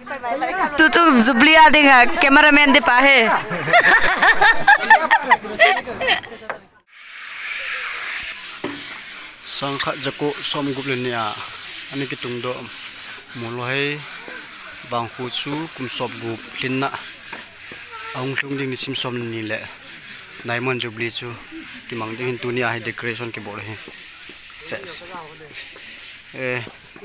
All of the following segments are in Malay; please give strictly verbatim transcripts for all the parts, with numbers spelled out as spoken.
tu tu Jubilee ada nggak cameraman di pahe sangka jako som gublenia ani kitung do mulai bang khusu kum sob gup linna aung hlung ding sim som ni le naimon Jubilee chu kimang ding tunia hai decoration ke bol he ses eh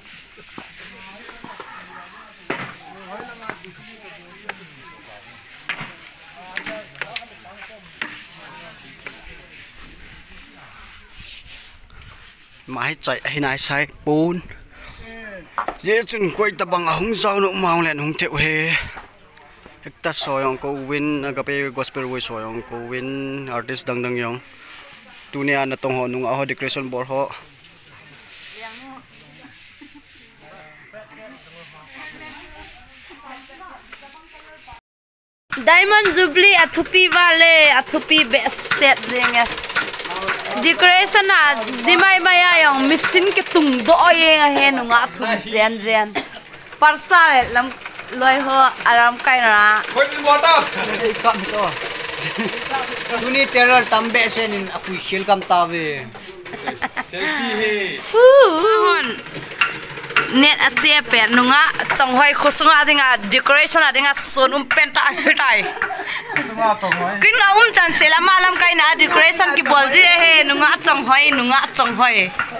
mãi chạy hay nãy sai bốn dễ chừng quay tập bằng hung sao nụ màu lên hung thiệu he ta soi ông cô win gặp cái gospel voice soi ông cô win artist đằng đằng yong tu này anh tông họ nung họ decoration board họ Diamond Jubilee athupi vale athupi best set zinga decoration à di mai mai ayong machine ke tung do ye nga he nu nga thum zen zen parsa lam loi ho aram kai na khoi bin water kam to tuni terror tambe senin apui khel kam tawe selfie he hon net ache per nu nga chong hoi khosunga dinga decoration adinga son um penta hitai sunga chong hoi kin na um chan sela malam kai na decoration ki bol je he nu nga chong hoi nu nga chong hoi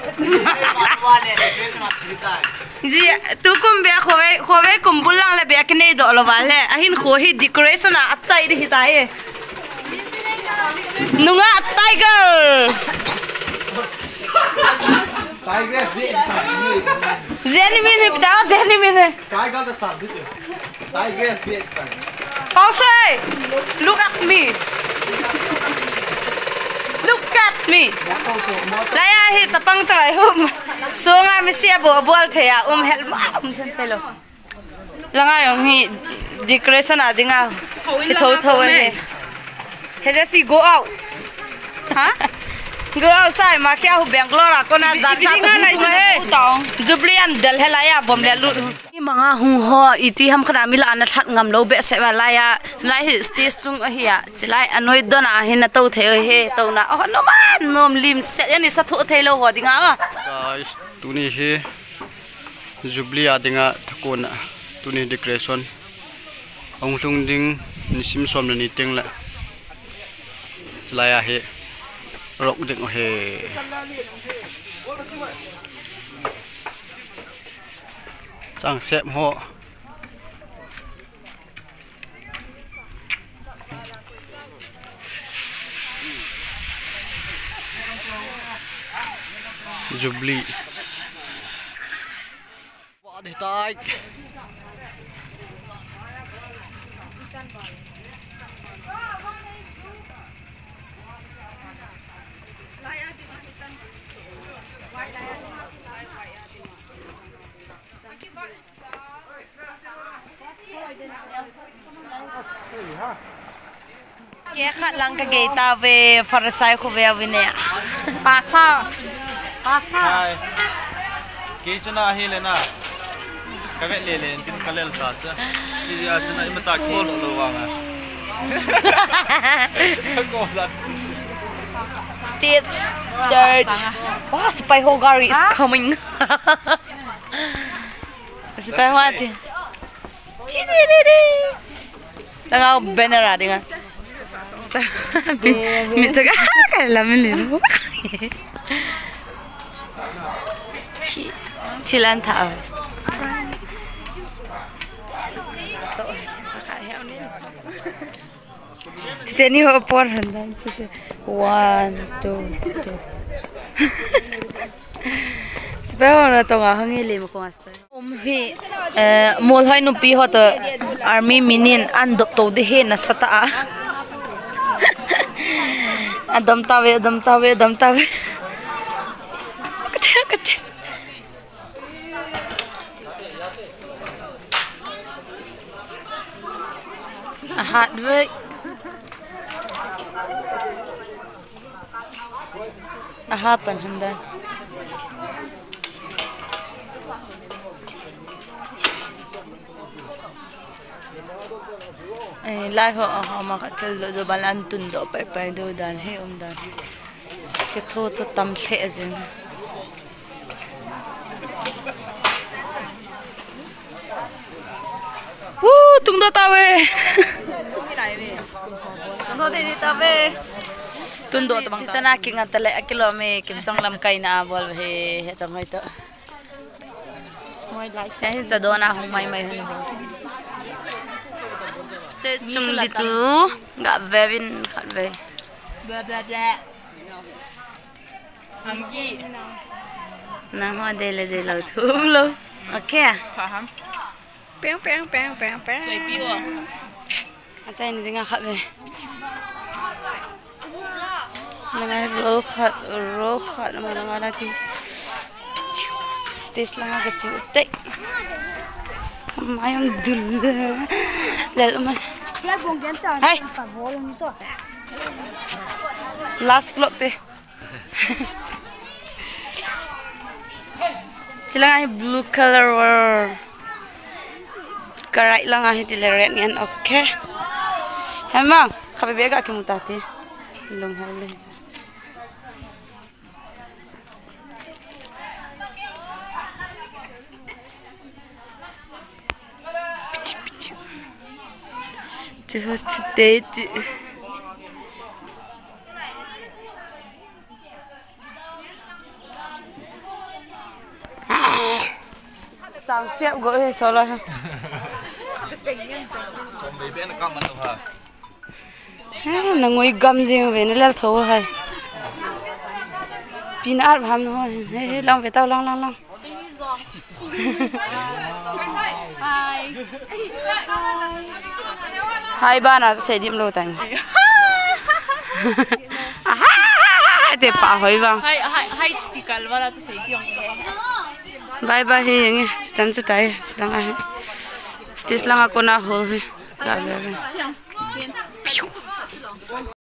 ji tu kum be khove khove kum bulang le be kne do lo wale ahin kho hi decoration a achai di hitai nu nga tiger tiger Zen min hip da zen min he tiger the sab dite tiger be Pausay, look at me. Look at me. Laya hi chapang chai hum. So nga mi sia bo bol thea um hel ma um then thelo. Langa yong hi decoration adinga. Tho tho he. He just go out. Huh? Go outside ma kya hu Bangalore ko na jat ka to he. Jubilee an del helaya bom le lut. Mga hung ho iti ham khana mila an that ngam lo be se wa laya lai hi stage chung a hiya chilai anoi dona hin to the he to na oh no man nom lim se yani sa thu thelo ho dinga ma guys tuni he Jubilee adinga thakona tuni decoration aung hlung ding nisim som ni teng la laya he rok ding he Sang xếp họ Jubilee Quá để tay Kaya kat lang ka gata ve farasay ko ve avine pasa pasa ke chuna hi le na kabe le le tin kalel ta sa ki ya chuna ima chak bol lo wa nga ko that stage start wow spy hogari is coming spy what Tengah banner ada kan? Minta kan lamin ni. Cilan tahu. Kita ni opor hendak. One, two, two. Sebenarnya orang tu ngah hangi lima kau asper. Om hi, mul hai nupi ho tu army minin andop tu deh na sata. Adam tawe, adam tawe, adam tawe. Kecil, kecil. Aha, dua. Aha, pan hendak. Ai lai ho ho ma ka tel do balan tun do pai pai do dan he om dan. Ke tho chu tam the azin. Woo tung do ta we. Tung do de ta we. Tun do ta bang. Chana king atale akilo me kim chang lam kai na bol he he chang hoi to. Moi lai sa hin cha do na hong mai mai hin. Chung đi chú gặp về bên khẩn về bla bla bla làm gì nam hoa đây là đây là thú luôn ok à péo péo péo péo péo chơi piu à anh trai này đang khẩn về đang rô khẩn rô khẩn mà đang ở đây stage là cái chữ tệ mai ông đừng để mà hey last vlog te silang ay blue color karai lang ay tile red ngan okay hema khabe bega kimutati long halis today chàng xếp gỗ thì sao lại nó ngồi gầm gì về nó leo thấu hay pin áp ham thôi hey long về tao long long long hai ba na sẽ điểm lâu tành để bảo hỏi vâng hai hai hai cái cái vào là sẽ điểm bye bye hi nghe chân chân tay lang ai stis lang ako na hol